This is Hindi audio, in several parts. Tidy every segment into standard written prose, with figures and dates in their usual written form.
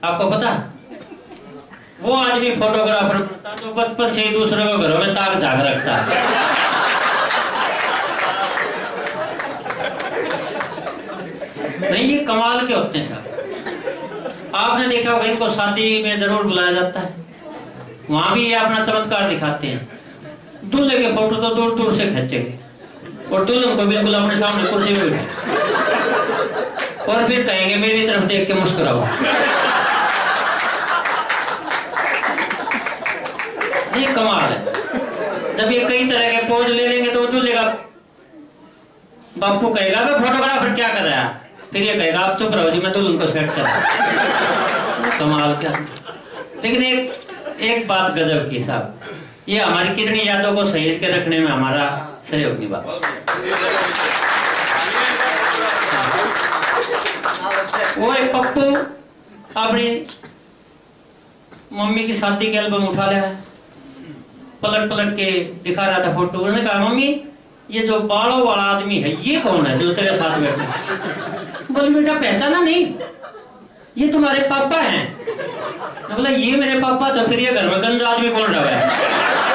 आपको पता, वो आदमी फोटोग्राफर बनता जो बचपन से ही दूसरे को घरों में ताक झाक रखता है। नहीं, ये कमाल के होते हैं साहब। आपने देखा होगा इनको शादी में जरूर बुलाया जाता है, वहां भी ये अपना चमत्कार दिखाते हैं। दूल्हे के फोटो तो दूर दूर से खींचेंगे और दुल्हन को बिल्कुल अपने सामने कुर्सी में बैठे और फिर कहेंगे मेरी तरफ देख के मुस्कुराओ। ये कमाल है। जब ये कई तरह के पोज ले लेंगे तो दूल्हे का बापू कहेगा वे फोटोग्राफर क्या कर रहा है, फिर ये कहेगा आप चुप रहो जी मैं दुल्हन को सेट कर। कमाल क्या। लेकिन एक बात गजब की साहब, ये हमारी कितनी यादों को सहेज के रखने में हमारा सहयोग निभा। वो एक पप्पू अपनी मम्मी की शादी के एल्बम उठा लिया है, पलट पलट के दिखा रहा था फोटो। उन्होंने कहा मम्मी ये जो बालों वाला आदमी है ये कौन है जो तेरे साथ बैठा है? बोले बेटा पहचाना नहीं, ये तुम्हारे पापा हैं। बोला ये मेरे पापा, तो फिर ये घर में गंजा आदमी कौन रहा है?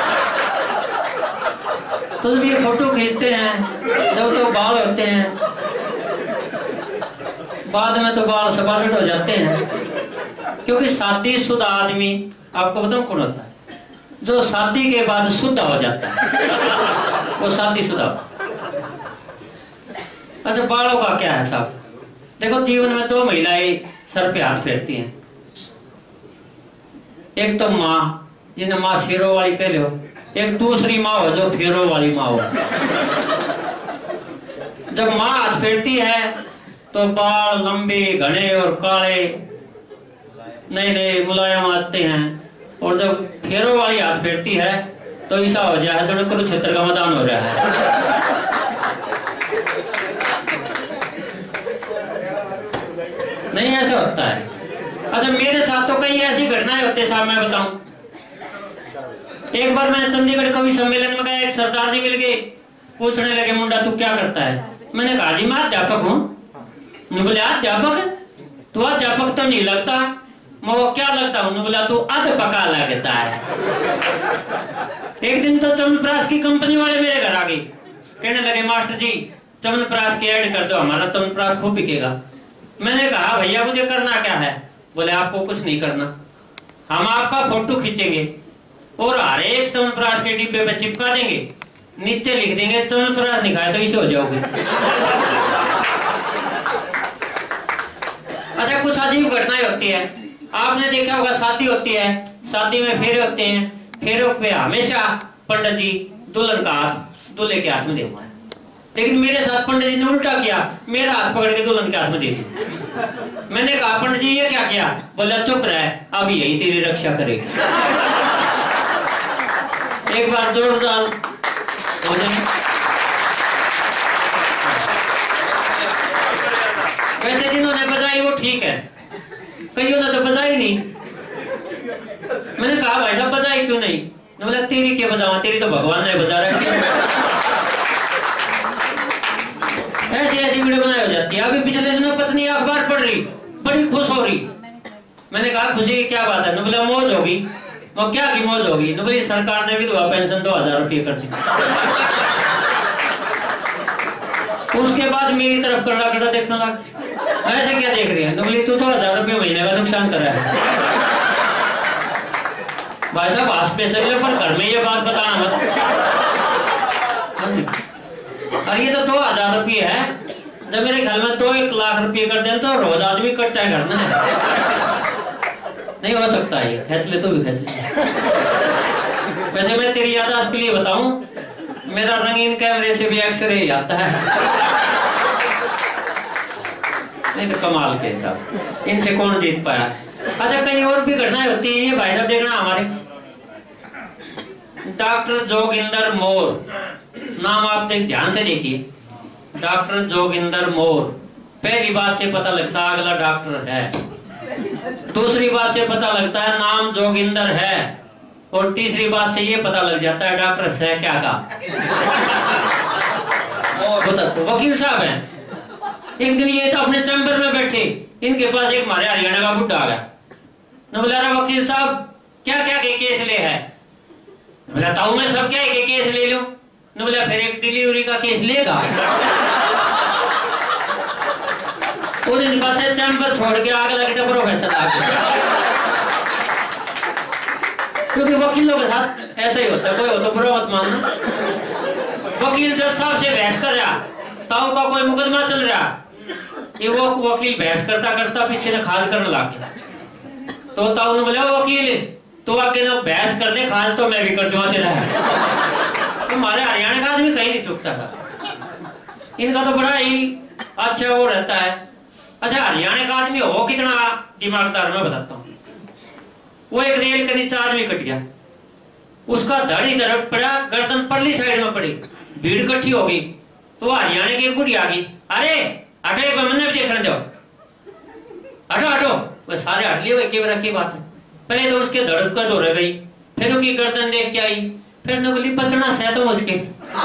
तो जब ये फोटो खींचते हैं जब तो बाल होते हैं, बाद में तो बाल सपाट हो जाते हैं। क्योंकि शादीशुदा आदमी आपको बताऊं कौन होता है? जो शादी के बाद शुद्ध हो जाता है वो शादीशुदा। अच्छा बालों का क्या है साहब? देखो जीवन में दो महिलाएं सर पे हाथ फेरती हैं। एक तो माँ जिन्हें माँ शेरों वाली कह लो, एक दूसरी माँ हो जो फेरों वाली माँ हो। जब माँ हाथ फेरती है तो बाल लंबे घने और काले नए नए मुलायम आते हैं, और जब फेरों वाली हाथ फेरती है तो ऐसा हो जाए जो कुरुक्षेत्र का मैदान हो रहा है। नहीं ऐसा होता है। अच्छा मेरे साथ तो कई ऐसी घटनाएं होती है साहब, मैं बताऊं। एक बार मैं चंडीगढ़ कवि सम्मेलन में गया, एक सरदार जी मिल गए, पूछने लगे मुंडा तू क्या करता है? मैंने कहा जी मैं अध्यापक हूँ। बोले अध्यापक? तू अध्यापक तो नहीं लगता। मैं वो क्या लगता हूँ? बोला तू अध पका लगता है। एक दिन तो चमनप्राश की कंपनी वाले मेरे घर आ गए, कहने लगे मास्टर जी चमनप्राश की ऐड कर दो, हमारा चमनप्राश खूब बिकेगा। मैंने कहा भैया मुझे करना क्या है? बोले आपको कुछ नहीं करना, हम आपका फोटो खींचेंगे और हर एक चमनप्राश के डिब्बे पे चिपका देंगे, नीचे लिख देंगे चमनप्राश दिखाए तो इसे हो जाओगे। अच्छा कुछ अजीब घटनाएं होती है। आपने देखा होगा शादी होती है, शादी में फेरे होते हैं, फेरों पे हमेशा पंडित जी दुल्हन का हाथ दूल्हे के हाथ में देगा। लेकिन मेरे साथ पंडित जी ने उल्टा किया, मेरा हाथ पकड़ के दुल्हन के हाथ में दे दिया। मैंने कहा पंडित जी ये क्या किया? बोला चुप रहे अब यही तेरी रक्षा करेगी। एक बार जोरदार वैसे जिन्होंने बजाई वो ठीक है, कईयों ने तो बजाई नहीं। मैंने कहा भाई साहब बजाई क्यों नहीं? बोला तेरी क्या बजावा, तेरी तो भगवान ने बजा रखी है। ऐसी ऐसी वीडियो बनाई हो जाती है। अभी पिछले दिनों पत्नी अखबार पढ़ रही, बड़ी खुश हो रही। मैंने कहा खुशी की क्या बात है? बोला मौज होगी। वो क्या की मौज होगी? बोली सरकार ने विधवा पेंशन 2000 रुपये कर दी। उसके बाद मेरी तरफ कड़ा कड़ा देखने लग, ऐसे क्या देख रही है? बोली तू 2000 रुपये महीने का नुकसान कर रहा है। भाई साहब आस पे से पर घर में ये बात बताना मत। और ये तो 2000 रुपये है, जब मेरे घर में 2-1 लाख रुपये कर दे तो रोज आदमी कटता है घर में। नहीं हो सकता ये, खेच ले तो भी खेच ले। वैसे मैं तेरी याददाश्त के लिए बताऊं, मेरा रंगीन कैमरे से भी एक्सरे आता है। नहीं तो कमाल के साहब, इनसे कौन जीत पाया? अच्छा कहीं और भी घटनाएं होती है। ये भाई साहब देखना हमारे डॉक्टर जोगिंदर मोर, नाम आप ध्यान से देखिए, डॉक्टर जोगिंदर मोर। पहली बात से पता लगता है अगला डॉक्टर है, दूसरी बात से पता लगता है नाम जोगिंदर है, और तीसरी बात से ये पता लग जाता है डॉक्टर है क्या का। वकील साहब हैं। एक दिन ये तो अपने चैम्बर में बैठे, इनके पास एक हमारे हरियाणा का बुड्ढा आ गया। न बोला अरे वकील साहब क्या क्या के केस ले है? बताता हूं मैं सब क्या के केस ले लो। न बोला फिर एक डिलीवरी का केस लेगा। उस दिन बाद से चैम्बर छोड़ के आगे लगे तो प्रोफेसर आ गया। क्योंकि वकीलों के साथ ऐसा ही होता है, कोई हो तो बुरा मत मानना। वकील जज साहब से बहस कर रहा, ताऊ का कोई मुकदमा चल रहा, ये वो वकील बहस करता करता पीछे से खाल करने लग गया। तो ताऊ ने बोला वकील तो आके ना बहस कर ले, खाल तो मैं भी कर दूंगा तेरा। हमारे हरियाणा का आदमी कहीं नहीं चुकता था, इनका तो बड़ा ही अच्छा वो रहता है। अच्छा हरियाणा का आदमी हो कितना दिमागदार मैं बताता हूँ। वो एक रेल के नीचे आदमी कट गया, उसका धड़ इधर पड़ा, गर्दन परली साइड में पड़ी, भीड़ इकट्ठी हो गई। तो हरियाणा की बुढ़ी आ गई, अरे हटो एक बार मैंने भी देखने दो, हटो हटो। वो सारे हट लिए, एक बार की बात है। पहले तो उसके धड़ का दौड़ गई, फिर उसकी गर्दन देख के आई, फिर न बोली बचना से तो मुश्किल।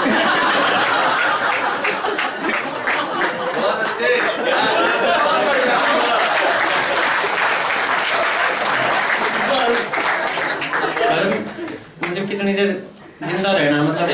मुझे कितनी देर जिंदा रहना मतलब,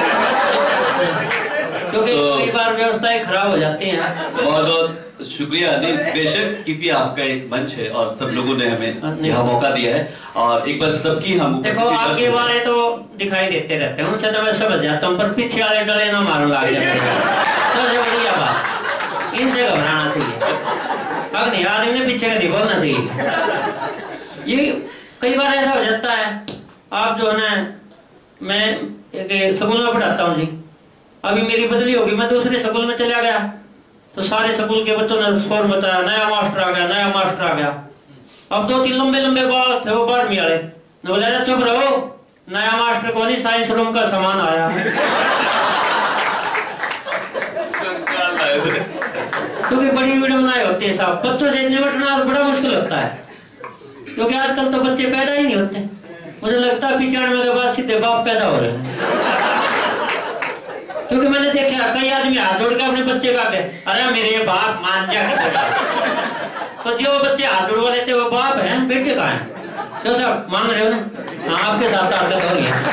क्योंकि कई बार व्यवस्थाएं खराब हो जाती हैं। बहुत बहुत शुक्रिया अनिल, बेशक क्योंकि आपका एक मंच है और सब लोगों ने हमें यह मौका दिया है। और एक बार सबकी हम देखो आगे वाले तो दिखाई देते रहते हैं, उनसे तो मैं समझ जाता हूँ, पर पीछे वाले डले ना मारो लग जाते हैं। बढ़िया बात, इनसे घबराना चाहिए। अगर नहीं आदमी ने पीछे का नहीं बोलना चाहिए। ये कई बार ऐसा हो जाता है, आप जो है ना, मैं एक स्कूल में पढ़ाता हूँ जी, अभी मेरी बदली होगी, मैं दूसरे स्कूल में चला गया, तो सारे स्कूल के बच्चों ने शोर मचाया, नया मास्टर आ गया, नया मास्टर आ गया। अब 2-3 लंबे लंबे बाल थे, वो बाढ़ में आए, बोला चुप रहो, नया मास्टर को नहीं, साइंस रूम का सामान आया। क्योंकि बड़ी विडम्बनाएं होती है साहब, बच्चों से निपटना बड़ा मुश्किल होता है, क्योंकि आजकल तो बच्चे पैदा ही नहीं होते। मुझे लगता है 95 के बाद सीधे बाप पैदा हो रहे हैं। क्योंकि मैंने देखा कई आदमी हाथ जोड़ के अपने बच्चे का के, अरे मेरे बाप मान जा। तो जो बच्चे हाथ जोड़वा लेते वो बाप है, बेटे का है। क्यों साहब मान रहे हो ना? हाँ आपके साथ हरकत हो रही है।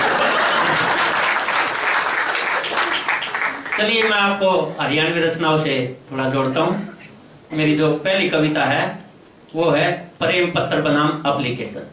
चलिए मैं आपको हरियाणवी रचनाओं से थोड़ा जोड़ता हूँ। मेरी जो पहली कविता है वो है प्रेम पत्र बनाम एप्लीकेशन।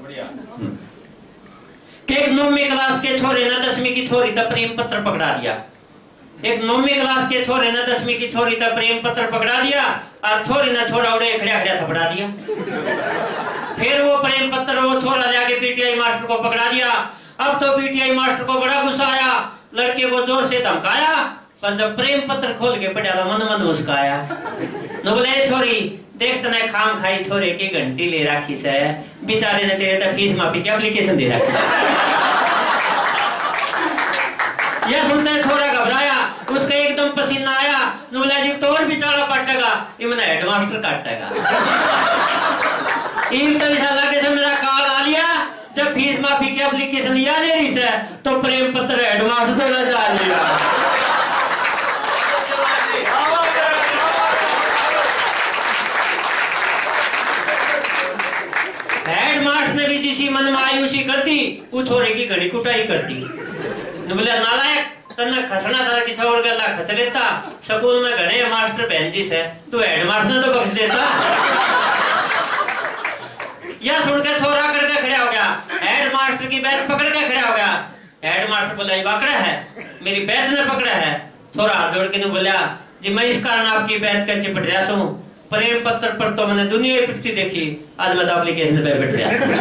एक 9वीं क्लास के छोरे ने 10वीं की छोरी तक प्रेम पत्र पकड़ा दिया। एक 9वीं क्लास के छोरे ने 10वीं की छोरी तक प्रेम पत्र पकड़ा दिया, और छोरी ने छोरा उड़े खड़िया खड़िया थपड़ा दिया। फिर वो प्रेम पत्र वो छोरा जाके पीटीआई मास्टर को पकड़ा दिया। अब तो पीटीआई मास्टर को बड़ा गुस्सा आया, लड़के को जोर से धमकाया, पर जब प्रेम पत्र खोल के पढ़ा मन मन मुस्काया। न बोले छोरी देख तने खाम खाई छोरे की घंटी ले रखी से, बेचारे ने तेरे तक फीस माफी की एप्लीकेशन दे रखी। यह सुनते छोरा घबराया, उसका एकदम पसीना आया। न बोला जी तो और बेचारा काटेगा, ये मैंने हेडमास्टर काटेगा। इन तरह लगे से मेरा कार्ड आ लिया, जब फीस माफी की एप्लीकेशन लिया ले रही से, तो प्रेम पत्र हेडमास्टर ने जा लिया। हेडमास्टर ने भी जिसी मन में आयुषी कर दी, वो छोरे की घड़ी कुटाई कर दी। बोले नालायक तन्ने खसना था किसी और गला खस लेता, स्कूल में घने मास्टर बहन जी से, तू हेडमास्टर ने तो बख्श देता। यह सुन के छोरा करके खड़ा हो गया, हेडमास्टर की बैच पकड़ के खड़ा हो गया। हेडमास्टर बोला ये बाकड़ा है, मेरी बैच ने पकड़ा है। छोरा हाथ जोड़ के बोला जी मैं इस कारण आपकी बैच का चिपट रहा हूँ, प्रेम पत्र पर तो मैंने दुनिया पिटती देखी, आज मैं तो एप्लीकेशन पे बैठ गया।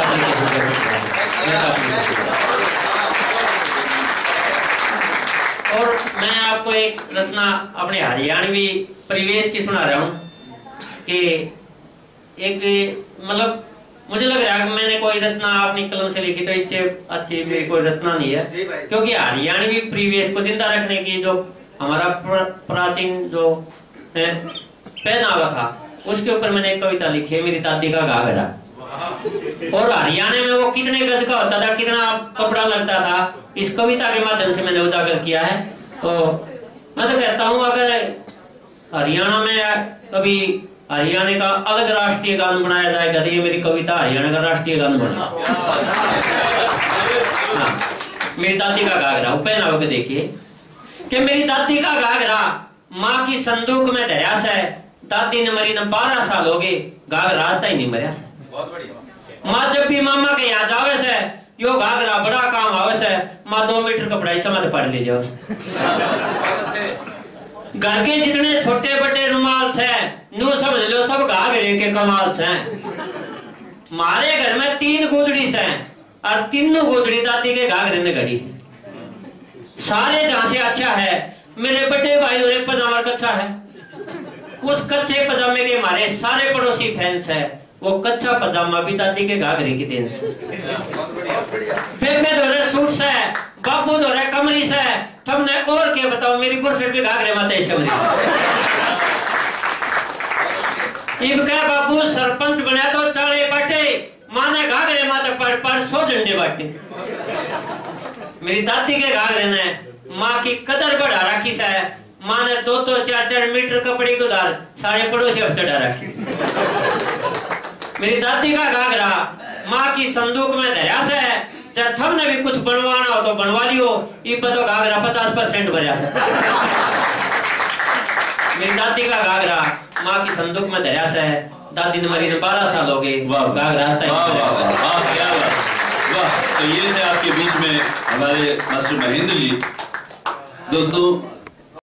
और मैं आपको एक रचना अपने हरियाणवी परिवेश की सुना रहा हूँ कि एक मतलब मुझे लग रहा है कि मैंने कोई रचना अपनी कलम से लिखी तो इससे अच्छी मेरी कोई रचना नहीं है, क्योंकि हरियाणवी परिवेश को जिंदा रखने की जो हमारा प्राचीन जो पहनावा था उसके ऊपर मैंने एक कविता लिखी है, मेरी दादी का घाघरा। और हरियाणा में वो कितने गज का होता था, कितना कपड़ा लगता था, इस कविता के माध्यम से मैंने उजागर किया है। तो मैं तो कहता हूँ अगर हरियाणा में कभी हरियाणा का अलग राष्ट्रीय गान बनाया जाएगा। ये मेरी कविता हरियाणा का राष्ट्रीय गान बना। मेरी दादी का घाघरा पहना होकर देखिए कि मेरी दादी का घाघरा माँ की संदूक में धरा से। दादी ने मरी न 12 साल हो गए, घाघरा आता ही नहीं मरिया से। माँ जब भी मामा के यहाँ जावे से यो घाघरा बड़ा काम आवे से। माँ 2 मीटर कपड़ा समझ पढ़ ले जाओ। घर के जितने छोटे बड़े रुमाल से नू समझ लो सब घाघरे के कमाल से। हमारे घर में 3 गोदड़ी से और तीनों गोदड़ी दादी के घाघरे ने घड़ी। सारे जहां से अच्छा है मेरे बड़े भाई और एक पजामा कच्चा है। उस कच्चे पजामे के हमारे सारे पड़ोसी फैंस है। वो कच्चा पजामा भी दादी के घाघरे की देन से। फिर मैं धोरे सूट से, बाबू धोरे कमरी से। तुमने और क्या बताओ मेरी बुरसट के घाघरे माते शमरी। इब क्या बाबू सरपंच बना तो चाले बाटे, माने घाघरे माते पर 100 झंडे बाटे। मेरी दादी के घाघरे ने माँ की कदर बढ़ा रखी से। माँ ने 2-2, 4-4 मीटर कपड़े को डाल सारे पड़ोसी हफ्ते डाल रखी। मेरी दादी का घाघरा माँ की संदूक में धरा से। जब तुमने भी कुछ बनवाना हो तो बनवा लियो। ये तो घाघरा 50% भरा से। मेरी दादी का घाघरा माँ की संदूक में धरा से। दादी ने मरी 12 साल हो गए, घाघरा आता है। तो ये थे आपके बीच में हमारे मास्टर महेंद्र जी। दोस्तों